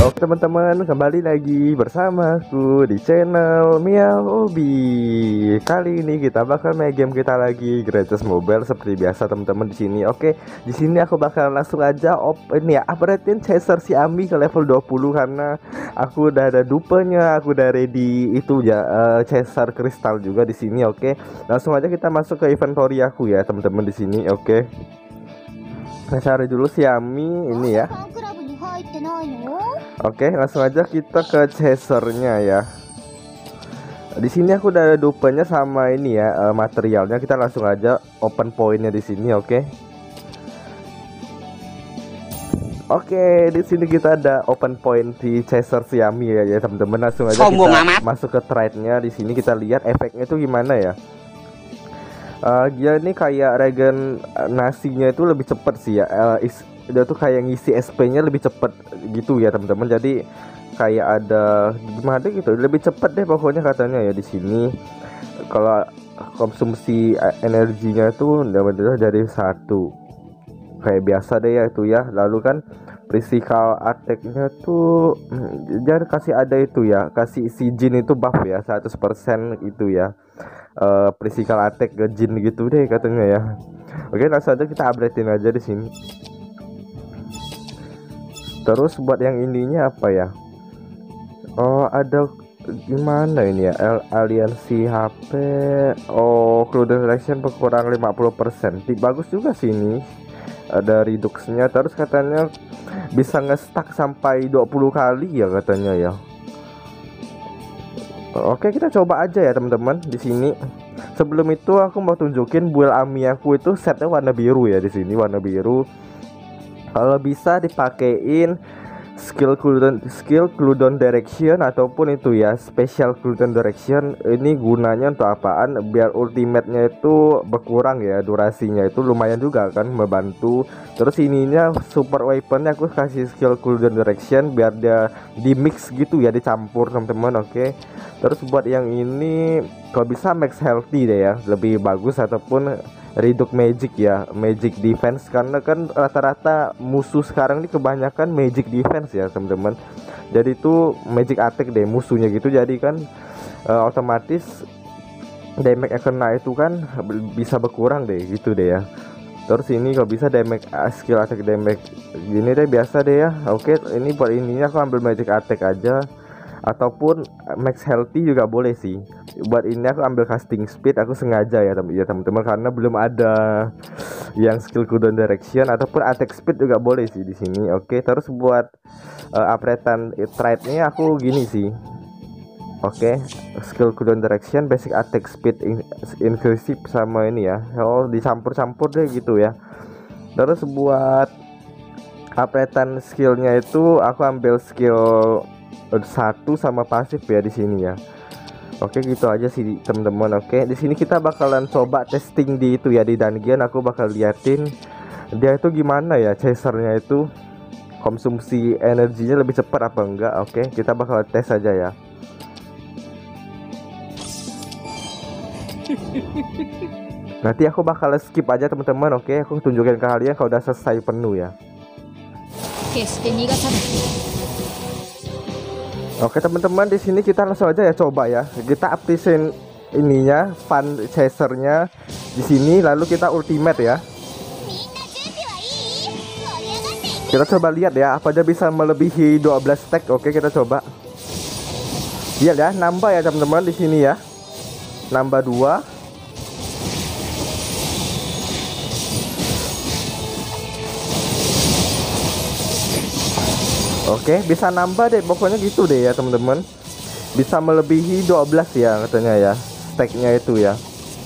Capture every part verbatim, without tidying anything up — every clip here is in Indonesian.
Oke teman-teman, kembali lagi bersamaku di channel Miao Obi. Kali ini kita bakal main game kita lagi, Greatest Mobile seperti biasa teman-teman di sini. Oke, di sini aku bakal langsung aja open ya, upgradein Chaser Xiaomi ke level dua puluh karena aku udah ada dupenya, aku udah ready itu ya, uh, Chaser kristal juga di sini. Oke, langsung aja kita masuk ke inventory aku ya teman-teman di sini. Oke, saya cari dulu Xiaomi ini ya. Oke, langsung aja kita ke chasernya ya. Di sini aku udah ada dupenya sama ini ya, uh, materialnya. Kita langsung aja open pointnya di sini. Oke. Oke, di sini kita ada open point di chaser Xiaomi ya, ya teman-teman. Langsung aja kita masuk ke trade-nya. Di sini kita lihat efeknya itu gimana ya. Uh, dia ini kayak regen nasinya itu lebih cepet sih ya. Uh, is dia tuh kayak ngisi S P-nya lebih cepet gitu ya teman-teman. Jadi kayak ada gimana gitu, lebih cepet deh pokoknya katanya ya di sini. Kalau konsumsi energinya tuh benar-benar dari satu kayak biasa deh ya itu ya. Lalu kan physical attack-nya tuh jangan kasih ada itu ya, kasih si Jin itu buff ya seratus persen itu ya. Uh, physical attack ke Jin gitu deh katanya ya. Oke, langsung aja kita updatein aja di sini. Terus buat yang ininya apa ya? Oh, ada gimana ini ya? Aliansi H P. Oh, crew direction berkurang lima puluh persen. Bagus juga sih ini. Ada reduxnya. Terus katanya bisa nge-stack sampai dua puluh kali ya katanya ya. Oke, kita coba aja ya teman-teman di sini. Sebelum itu aku mau tunjukin build Ami aku itu setnya warna biru ya di sini, warna biru. Kalau bisa dipakein skill cooldown, skill cooldown direction ataupun itu ya special cooldown direction. Ini gunanya untuk apaan? Biar ultimate-nya itu berkurang ya, durasinya itu lumayan juga kan membantu. Terus ininya super weapon-nya aku kasih skill cooldown direction biar dia di mix gitu ya, dicampur teman-teman. Oke. Terus buat yang ini kalau bisa max healthy deh ya, lebih bagus, ataupun reduce magic ya, magic defense, karena kan rata-rata musuh sekarang ini kebanyakan magic defense ya teman-teman. Jadi itu magic attack deh musuhnya gitu, jadi kan uh, otomatis damage yang kena itu kan bisa berkurang deh gitu deh ya. Terus ini kalau bisa damage uh, skill attack damage gini deh biasa deh ya. Oke, ini buat ininya aku ambil magic attack aja, ataupun max healthy juga boleh sih. Buat ini aku ambil casting speed, aku sengaja ya teman-teman karena belum ada yang skill cooldown direction, ataupun attack speed juga boleh sih di sini. Oke, terus buat uh, upgradean trade-nya aku gini sih. Oke, skill cooldown direction, basic attack speed in inclusive sama ini ya. Oh, dicampur-campur deh gitu ya. Terus buat upgradean skillnya itu aku ambil skill satu sama pasif ya di sini ya. Oke, gitu aja sih teman-teman. Oke, di sini kita bakalan coba testing di itu ya, di dungeon. Aku bakal liatin dia itu gimana ya chasernya itu, konsumsi energinya lebih cepat apa enggak. Oke, kita bakal tes aja ya. Nanti aku bakal skip aja teman-teman. Oke, aku tunjukin ke kalian kalau udah selesai penuh ya. Oke teman-teman, di sini kita langsung aja ya coba ya. Kita aktifin ininya, fun chasernya di sini, lalu kita ultimate ya. Kita coba lihat ya, apa dia bisa melebihi dua belas stack. Oke, kita coba. Lihat ya, nambah ya teman-teman di sini ya. Nambah dua. Oke, bisa nambah deh pokoknya gitu deh ya teman-teman. Bisa melebihi dua belas ya katanya ya, stacknya itu ya.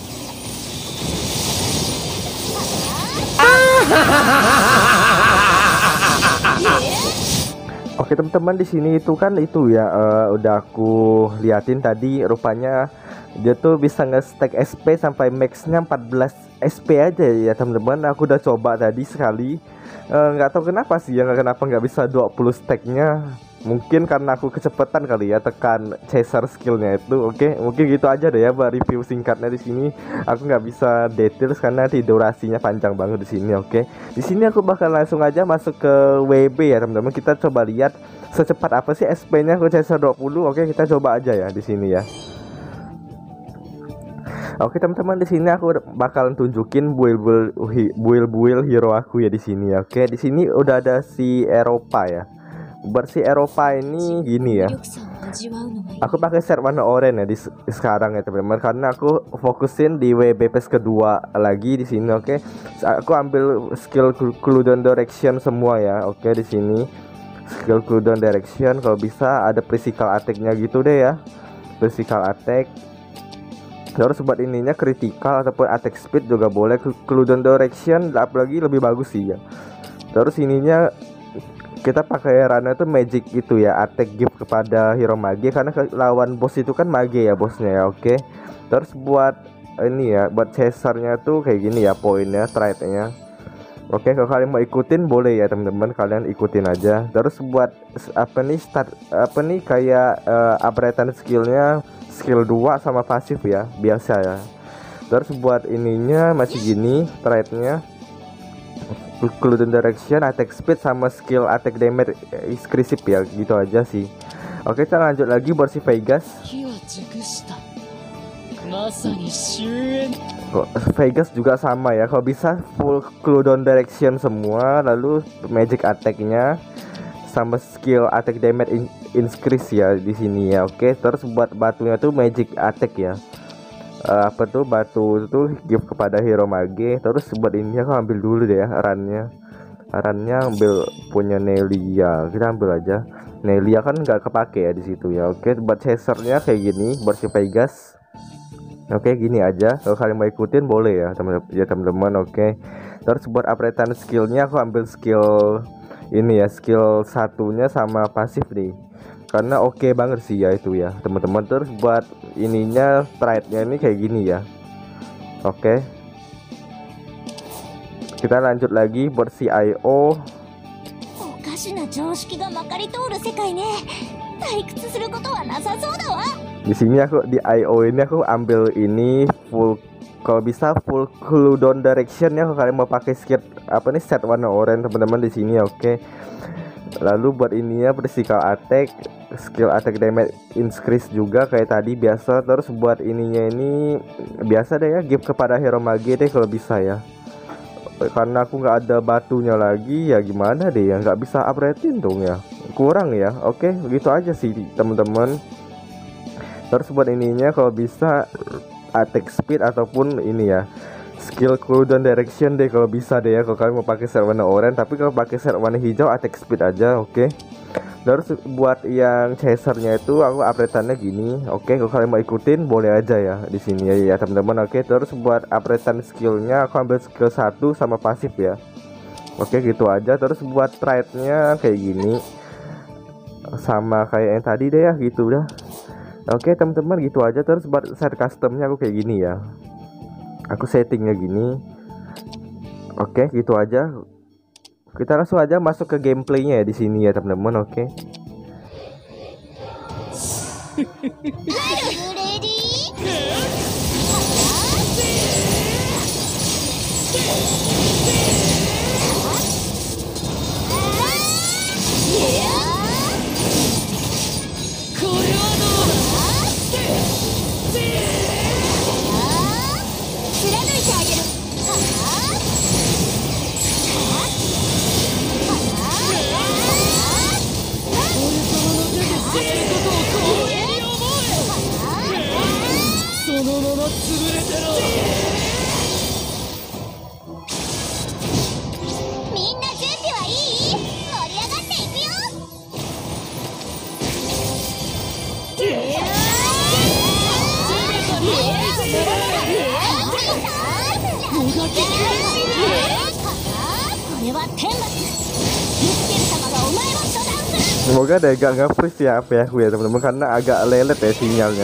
Oke teman-teman, di sini itu kan itu ya, uh, udah aku liatin tadi, rupanya dia tuh bisa nge-stack S P sampai max-nya empat belas S P aja ya teman-teman. Aku udah coba tadi sekali, nggak uh, tahu kenapa sih ya, nggak kenapa nggak bisa dua puluh stack-nya. Mungkin karena aku kecepatan kali ya tekan chaser skillnya itu. Oke, mungkin gitu aja deh ya buat review singkatnya di sini. Aku nggak bisa detail karena di durasinya panjang banget di sini. Oke, di sini aku bakal langsung aja masuk ke W B ya teman-teman. Kita coba lihat secepat apa sih S P-nya ke chaser dua puluh. Oke, kita coba aja ya di sini ya. Oke teman-teman, di sini aku bakalan tunjukin build-build build-build hero aku ya di sini ya. Oke, di sini udah ada si Eropa ya. Buat si Eropa ini gini ya. Aku pakai set warna oranye ya di sekarang ya teman-teman, karena aku fokusin di W B phase kedua lagi di sini. Oke, aku ambil skill cooldown direction semua ya. Oke, di sini skill cooldown direction, kalau bisa ada physical attack-nya gitu deh ya. Physical attack. Terus buat ininya critical ataupun attack speed juga boleh. Cooldown direction apalagi lebih bagus sih ya. Terus ininya kita pakai rana itu magic gitu ya, attack gift kepada hero mage, karena lawan bos itu kan mage ya bosnya ya. Oke, terus buat ini ya, buat chasernya tuh kayak gini ya poinnya, trade-nya. Oke, kalau kalian mau ikutin boleh ya teman-teman, kalian ikutin aja. Terus buat apa nih start apa nih kayak uh, upgradean skillnya skill dua sama pasif ya, biasa ya. Terus buat ininya masih gini trade-nya, cooldown direction, attack speed sama skill attack damage exclusive ya, gitu aja sih. Oke, kita lanjut lagi buat si Vegas. Kok Vegas juga sama ya, kalau bisa full cooldown direction semua, lalu magic attack-nya sama skill attack damage in increase ya di sini ya. Oke, terus buat batunya tuh magic attack ya. Uh, apa tuh batu itu gift kepada hero mage. Terus buat ini aku ambil dulu deh ya rannya. Rannya ambil punya Nelia. Kita ambil aja. Nelia kan nggak kepake ya di situ ya. Oke, buat chasernya kayak gini buat si Vegas. Oke, gini aja. Kalau kalian mau ikutin boleh ya teman-teman ya teman-teman. Oke. Terus buat upgradean skillnya aku ambil skill ini ya, skill satunya sama pasif nih, karena oke okay banget sih ya itu ya teman-teman. Terus buat ininya trade-nya ini kayak gini ya. Oke, okay. Kita lanjut lagi buat si I O. Di sini aku di I O ini aku ambil ini full, kalau bisa full cooldown direction ya. Kalau kalian mau pakai skill apa nih set warna oranye teman-teman di sini. Oke, okay. Lalu buat ininya physical attack, skill attack damage increase juga kayak tadi biasa. Terus buat ininya ini biasa deh ya, gift kepada hero mage deh kalau bisa ya, karena aku nggak ada batunya lagi ya, gimana deh ya, nggak bisa upgradein dong ya, kurang ya. Oke, begitu aja sih teman-teman. Terus buat ininya kalau bisa attack speed ataupun ini ya skill cooldown direction deh kalau bisa deh ya, kalau kalian mau pakai set warna oranye. Tapi kalau pakai set warna hijau attack speed aja. Oke, terus buat yang chasernya itu aku upgradeannya gini. Oke, kalau kalian mau ikutin boleh aja ya di sini ya ya teman-teman. Oke, terus buat upgradean skillnya aku ambil skill satu sama pasif ya. Oke, gitu aja. Terus buat trade-nya kayak gini, sama kayak yang tadi deh ya, gitu dah. Oke teman-teman, gitu aja. Terus buat set customnya aku kayak gini ya, aku settingnya gini. Oke, gitu aja. Kita langsung aja masuk ke gameplaynya ya di sini ya teman-teman. Oke. Semoga ada agak nge-freeze ya apa ya aku ya teman-teman, karena agak lelet ya sinyalnya.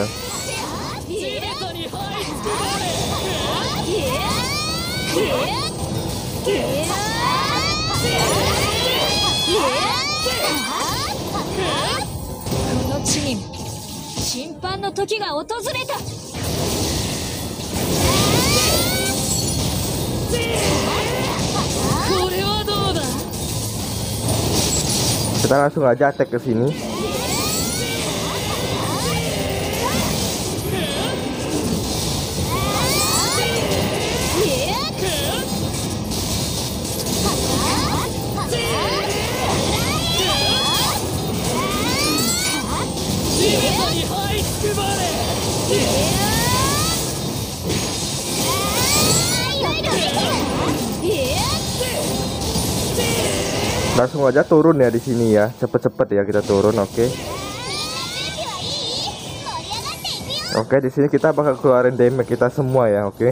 Kita langsung aja attack ke sini. Langsung aja turun ya di sini ya, cepet-cepet ya kita turun, oke. Okay. Oke, okay, di sini kita bakal keluarin damage kita semua ya, oke. Okay.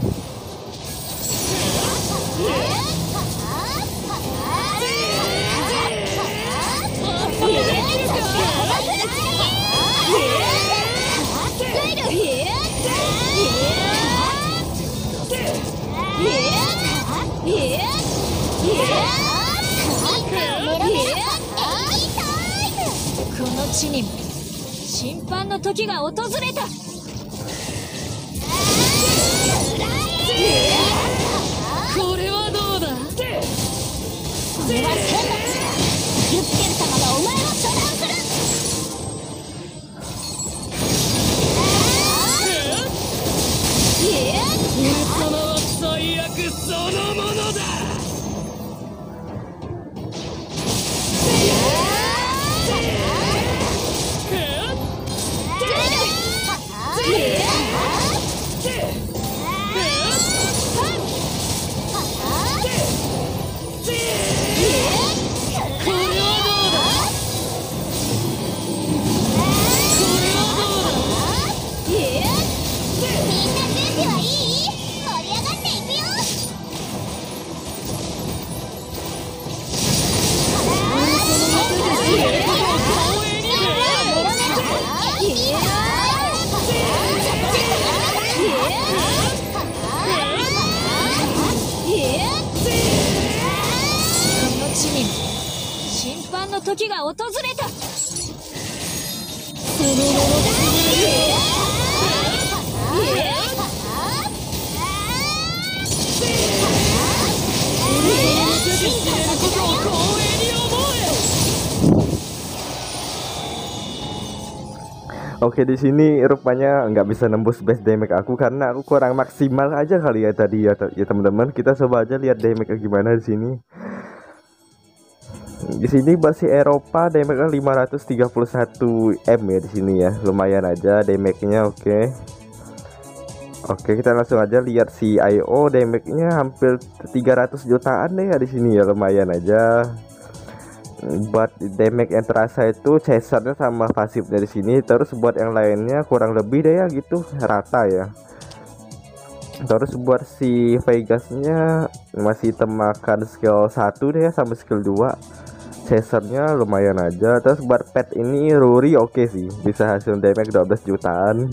Oke, di sini rupanya nggak bisa nembus base damage aku karena aku kurang maksimal aja kali ya tadi ya, ya teman-teman. Kita coba aja lihat damage gimana di sini. Di sini base Eropa damage-nya lima ratus tiga puluh satu M ya di sini ya. Lumayan aja damage-nya, oke. Oke, kita langsung aja lihat si I O damage-nya hampir tiga ratus jutaan deh ya di sini ya, lumayan aja. Buat damage yang terasa itu chasernya sama pasif dari sini, terus buat yang lainnya kurang lebih deh ya gitu, rata ya. Terus buat si Vegasnya masih temakan skill satu deh ya sama skill dua. Chasernya lumayan aja. Terus buat pet ini Ruri oke okay sih, bisa hasil damage dua belas jutaan.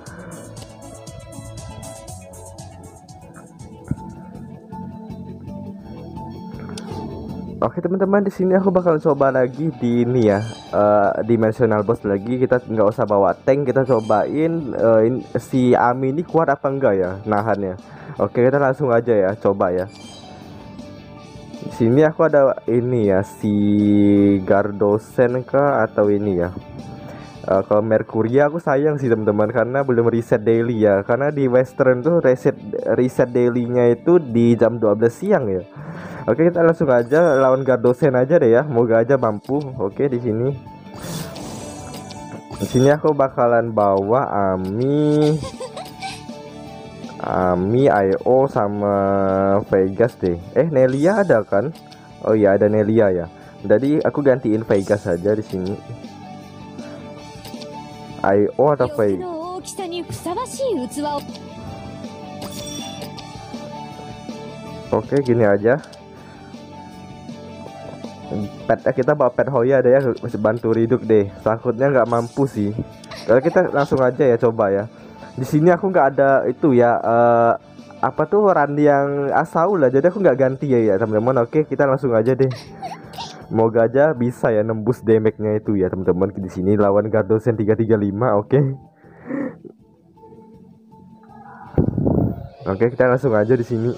Oke teman-teman, di sini aku bakal coba lagi di ini ya, uh, dimensional boss lagi. Kita nggak usah bawa tank, kita cobain uh, in, si Ami ini kuat apa enggak ya nahannya. Oke, kita langsung aja ya coba ya. Di sini aku ada ini ya, si Gardosen kah atau ini ya. Uh, kalau Mercury aku sayang sih teman-teman karena belum reset daily ya. Karena di Western tuh reset reset dailynya itu di jam dua belas siang ya. Oke, kita langsung aja lawan Gardosen aja deh ya. Moga aja mampu. Oke, di sini. Di sini aku bakalan bawa Ami, Ami, I O sama Vegas deh. Eh, Nelia ada kan? Oh iya, ada Nelia ya. Jadi aku gantiin Vegas saja di sini. I O atau Vegas? Oke, gini aja. Pet kita bawa pet Hoya deh ya, masih bantu Riduk deh. Takutnya nggak mampu sih. Kalau kita langsung aja ya coba ya. Di sini aku nggak ada itu ya, uh, apa tuh run yang asal lah. Jadi aku nggak ganti ya ya teman-teman. Oke, kita langsung aja deh. Moga aja bisa ya nembus damage-nya itu ya teman-teman. Di sini lawan Gardosen tiga tiga lima. Oke. Oke, kita langsung aja di sini.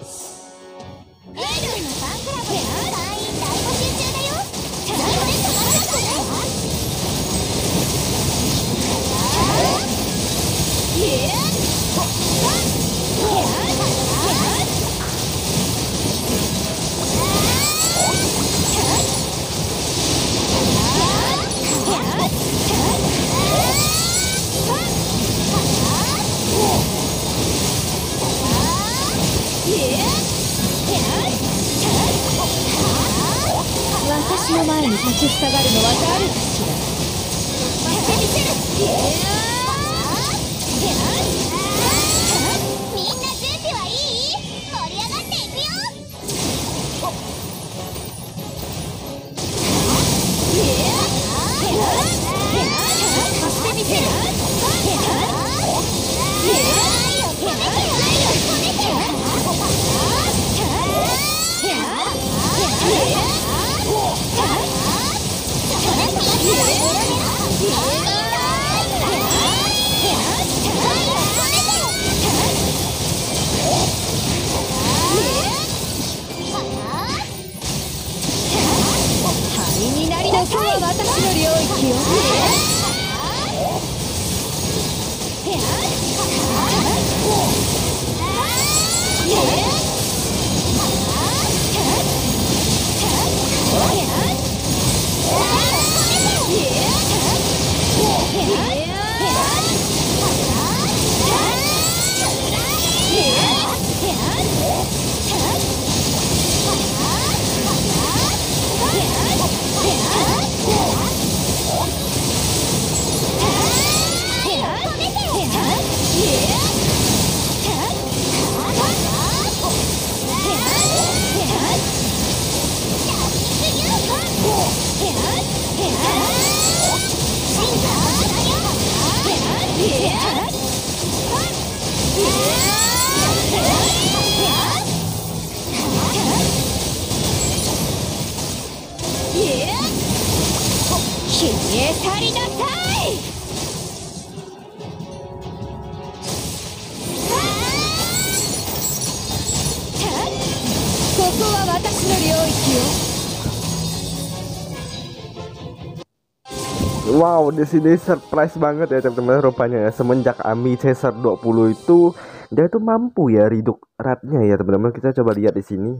Wow, di sini surprise banget ya teman-teman, rupanya ya semenjak Ami Caesar dua puluh itu dia tuh mampu ya reduce rate-nya ya teman-teman. Kita coba lihat di sini.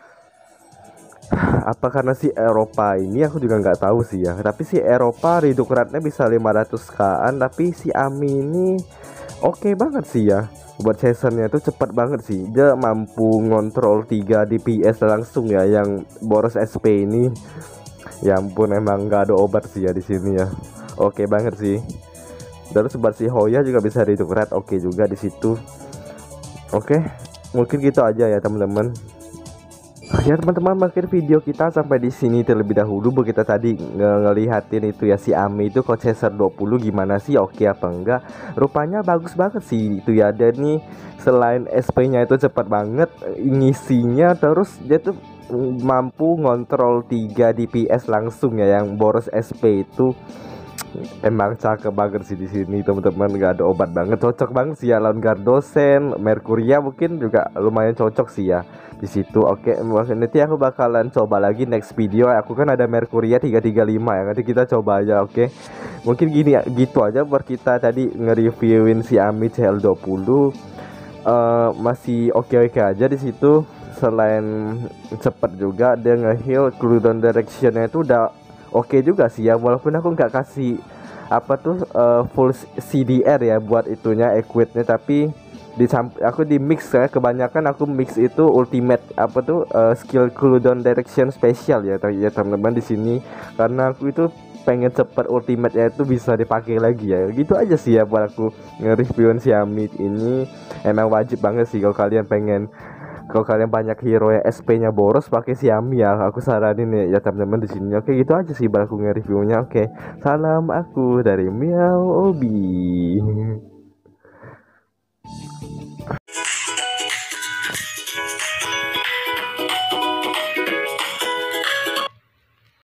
Apa karena si Eropa ini aku juga nggak tahu sih ya. Tapi si Eropa reduce rate-nya bisa lima ratus K-an, tapi si Ami ini oke okay banget sih ya. Buat Caesar-nya itu cepat banget sih. Dia mampu ngontrol tiga D P S langsung ya, yang boros S P ini. Ya ampun, emang nggak ada obat sih ya di sini ya. Oke banget sih. Terus buat si Hoya juga bisa reduce rate, oke juga di situ. Oke, mungkin gitu aja ya teman-teman. Ya teman-teman, mungkin video kita sampai di sini terlebih dahulu. Bu, kita tadi nge ngelihatin itu ya si Ami itu kok Caesar dua puluh gimana sih, oke apa enggak. Rupanya bagus banget sih itu ya. Dan nih selain S P-nya itu cepat banget ngisinya, terus dia tuh mampu ngontrol tiga D P S langsung ya, yang boros S P itu emang cakep banget sih di sini teman-teman. Gak ada obat banget, cocok banget sih ya lawan Gardosen, Mercuria mungkin juga lumayan cocok sih ya di situ. Oke, nanti aku bakalan coba lagi next video. Aku kan ada Mercuria tiga tiga lima ya, nanti kita coba aja. Oke, mungkin gini ya, gitu aja buat kita tadi nge-reviewin si Ami C L dua puluh. uh, masih oke-oke aja di situ. Selain cepet juga dia nge-heal, cooldown directionnya itu udah oke okay juga sih ya. Walaupun aku nggak kasih apa tuh uh, full C D R ya buat itunya equipnya, tapi di aku di mix ya, kebanyakan aku mix itu ultimate apa tuh uh, skill cooldown direction special ya ya teman-teman di sini, karena aku itu pengen cepet ultimate nya itu bisa dipakai lagi ya. Gitu aja sih ya buat aku nge-reviewin Xiaomi ini. Emang wajib banget sih kalau kalian pengen, kalau kalian banyak hero yang S P-nya boros, pakai Xiaomi ya. Aku saranin ya, ya teman-teman di sini. Oke, gitu aja sih baru aku nge-reviewnya. Oke, salam aku dari Miao Obi.